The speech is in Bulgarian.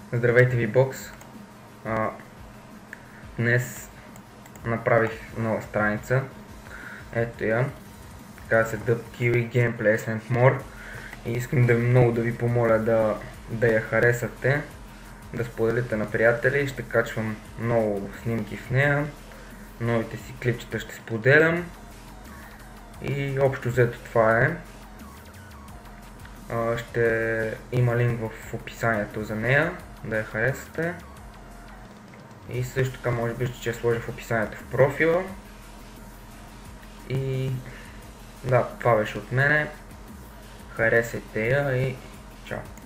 Здравейте ви, бокс! Днес направих нова страница. Ето я. Казва се Kiwi Gameplay and More. И искам много да ви помоля да я харесате, да споделите на приятели. Ще качвам много снимки в нея. Новите си клипчета ще споделям. И общо взето това е. Ще има линк в описанието за нея, да я харесате. И също така може би ще я сложа в описанието в профила. И да, това беше от мене. Харесайте я и чао!